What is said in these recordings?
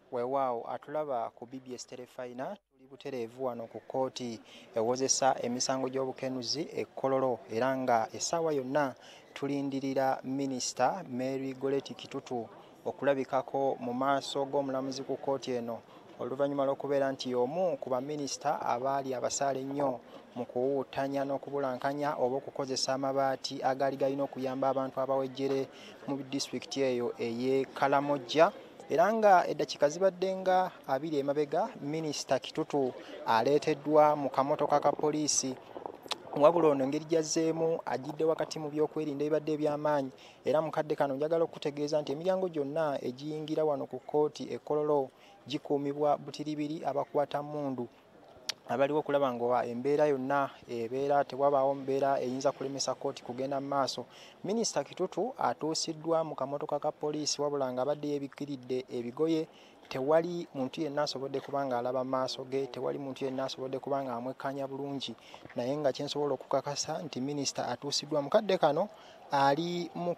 Weewaawo atulaba ku BBS Telefayina tuli butereevu wano ku kkooti ewozesa emisango gy'obukenuzi e Kololo era nga essaawa yonna tulindirira Minisita Mary Goreti Kitutu okulabikako mu maaso g'omulamuzi ku kkooti eno oluvannyuma lw'okubeera nti y'omu ku baminisita abaali abasaale ennyo mu kuwuutanya n'okubulankanya oba okukozesa amabaati agaali galina okuyamba abantu abawejjere mu disitulikiti eyo ey'e Karamoja. Era nga eddakiika zibadde nga 2 emabega Minisita Kitutu aleeteddwa mu kamotoka ka poliisi wabula ono engeri gy'azzeemu agidde wakati mu byokwerinda ebibadde eby'amaanyi era mu kadde kano njagala okutegeeza nti emiryango gyonna egiyingira wano ku kkooti e Kololo gikuumibwa butiribiri abakwata mmundu abaliwo okulaba nga embeera yonna ebeera tewabaawo mbeera eyinza kulemesa kkooti kugenda mu maaso. Minisita Kitutu atuusiddwa mu kamotoka ka poliisi wabula nga abadde yeebikkiridde ebigoye. Tewali muntu yenna asobodde kuba nga alaba maaso ge, tewali muntu yenna asobodde kuba nga amwekkanya bulungi, naye nga kyensobola okukakasa nti minisita atuusiddwa mu kadde kano ali mu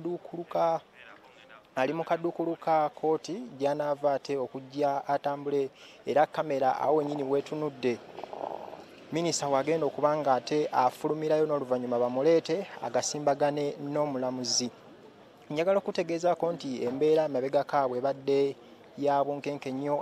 kaduukuluka kkooti gy'anaava ate okujja atambule era kamera awo wennyini weetunudde minisita wagenda okuba nga ate afulumirayo n'oluvannyuma bamuleete agasimbagane n'omulamuzi. Njagala okutegeezaako nti embeera emabega kaabwe ebadde ya bunkenke nnyo.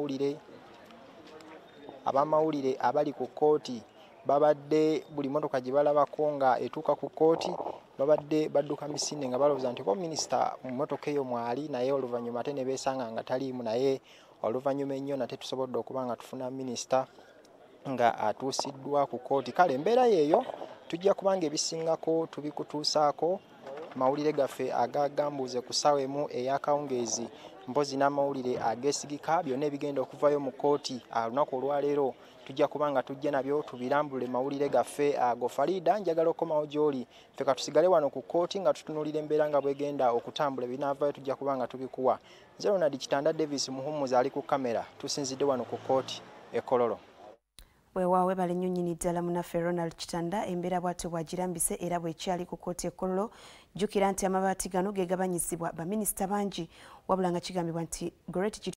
Abamawulire abali ku kkooti babadde buli motoka gye balabako nga etuuka ku kkooti babadde badduka misinde nga balowooza nti ko minisita mu motoka eyo mwali, naye oluvannyuma ate ne beesanga nga taliimu, naye oluvannyuma ennyo nate tusobodde okuba nga tufuna minisita nga atuusiddwa ku kkooti. Kale embeera yeeyo tujja kubanga ebisingako tubikutuusaako mawulire gaffe agagambuuze ku ssaawa emu ey'akawungeezi mpozi n'amawulire ageesigika byonna ebigenda okuvayo mu kkooti olunaku olwaleero tujja kubanga tujja nabyo tubirambule mawulire gaffe ago. Farida njagala okukomawo gy'oli, ffe katusigale wano ku kkooti nga tutunuulira embeera nga bwegenda okutambula ebinaavaayo tujja kubanga tubikuwa. Nze Ronald Kitanda Davis Muhumuza ali ku kamera, tusinzidde wano ku kkooti e Kololo. Weewaawo webale nnyo nnyini ddala munaffe Ronald Kitanda, embeera bw'atyo bw'agirambise era bw'ekyali ku kkooti e Kololo. Jjukira nti amabaati gano geegabanyizibwa baminisita bangi wabula nga kigambibwa nti Goreti